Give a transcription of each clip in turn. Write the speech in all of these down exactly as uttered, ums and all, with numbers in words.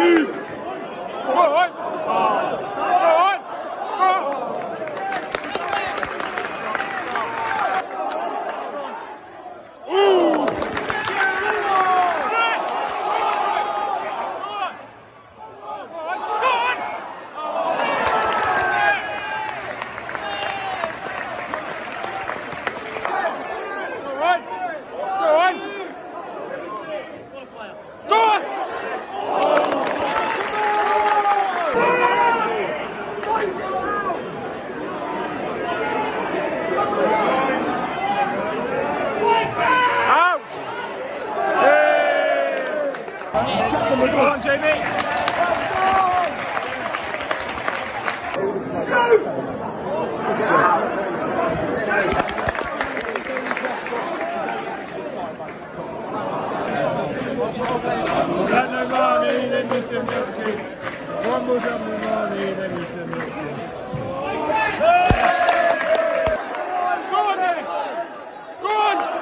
Shoot! Go on! Go on! Go! Ooh! Come on, Jamie! No money, then we do milk. One more money, then we do milk. Go on, Alex! Go on!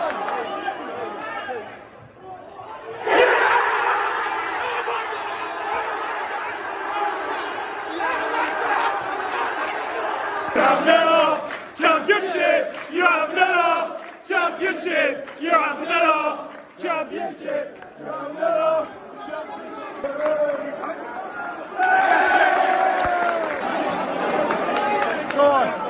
Championship, you have another championship, you have another championship, you have another championship. Go on.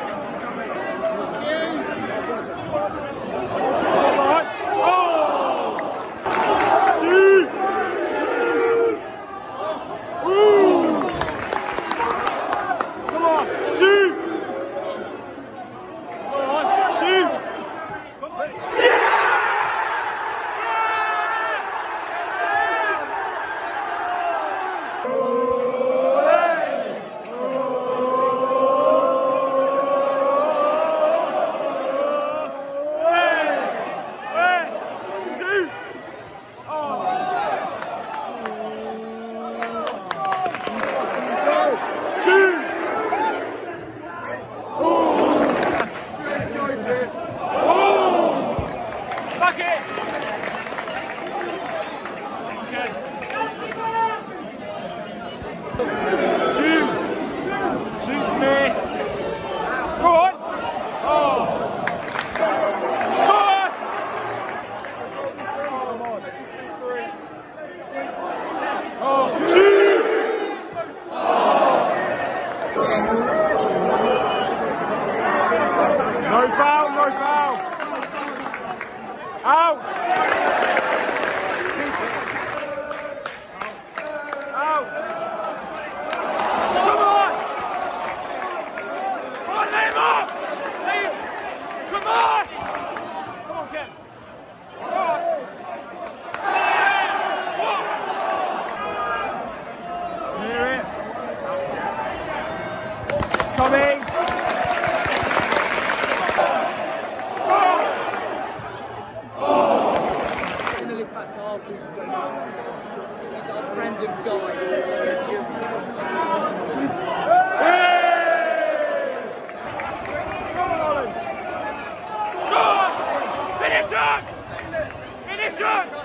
No foul, no foul. Out. Out. Come on. Come on, lay him up. Lay him. Come on. Come on, Ken. Come on. Hear it. It's coming. This is our random guy. Finish on! Finish on!